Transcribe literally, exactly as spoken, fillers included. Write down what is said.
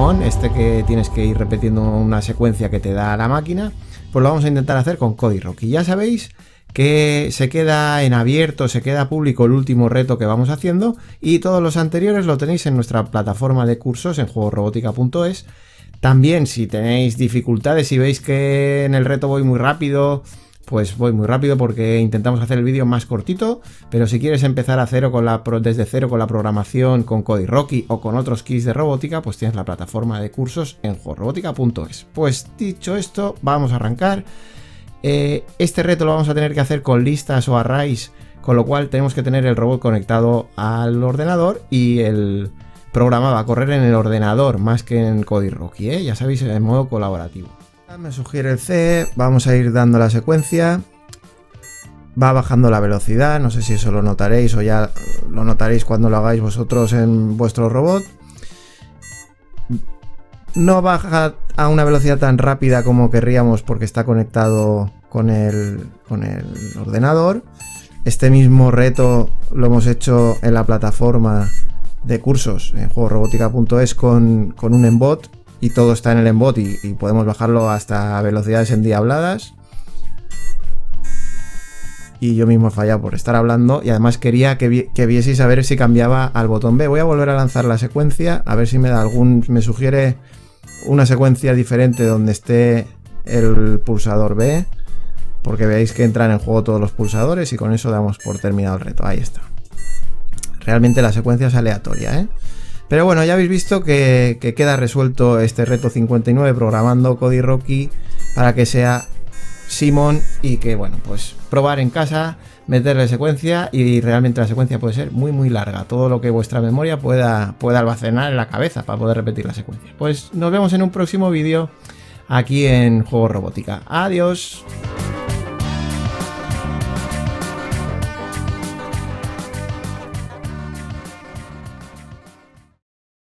Simón, este que tienes que ir repitiendo una secuencia que te da la máquina, pues lo vamos a intentar hacer con CodiRocky. Ya sabéis que se queda en abierto, se queda público el último reto que vamos haciendo, y todos los anteriores lo tenéis en nuestra plataforma de cursos en juegos robótica punto es. También, si tenéis dificultades, si veis que en el reto voy muy rápido, pues voy muy rápido porque intentamos hacer el vídeo más cortito, pero si quieres empezar a cero con la, desde cero con la programación, con CodiRocky o con otros kits de robótica, pues tienes la plataforma de cursos en juegos robótica punto es. Pues dicho esto, vamos a arrancar. Eh, este reto lo vamos a tener que hacer con listas o arrays, con lo cual tenemos que tener el robot conectado al ordenador y el programa va a correr en el ordenador más que en CodiRocky, ¿eh? Ya sabéis, en modo colaborativo. Me sugiere el C, vamos a ir dando la secuencia, va bajando la velocidad, no sé si eso lo notaréis o ya lo notaréis cuando lo hagáis vosotros en vuestro robot. No baja a una velocidad tan rápida como querríamos porque está conectado con el, con el ordenador. Este mismo reto lo hemos hecho en la plataforma de cursos en juegos robótica punto es con, con un embot. Y todo está en el embot y, y podemos bajarlo hasta velocidades endiabladas. Y yo mismo he fallado por estar hablando. Y además quería que, vi que vieseis a ver si cambiaba al botón B. Voy a volver a lanzar la secuencia. A ver si me da algún... Me sugiere una secuencia diferente donde esté el pulsador B. Porque veáis que entran en juego todos los pulsadores. Y con eso damos por terminado el reto. Ahí está. Realmente la secuencia es aleatoria, ¿eh? Pero bueno, ya habéis visto que, que queda resuelto este reto cincuenta y nueve programando CodiRocky para que sea Simón y que, bueno, pues probar en casa, meterle secuencia y realmente la secuencia puede ser muy muy larga. Todo lo que vuestra memoria pueda, pueda almacenar en la cabeza para poder repetir la secuencia. Pues nos vemos en un próximo vídeo aquí en Juegos Robótica. Adiós.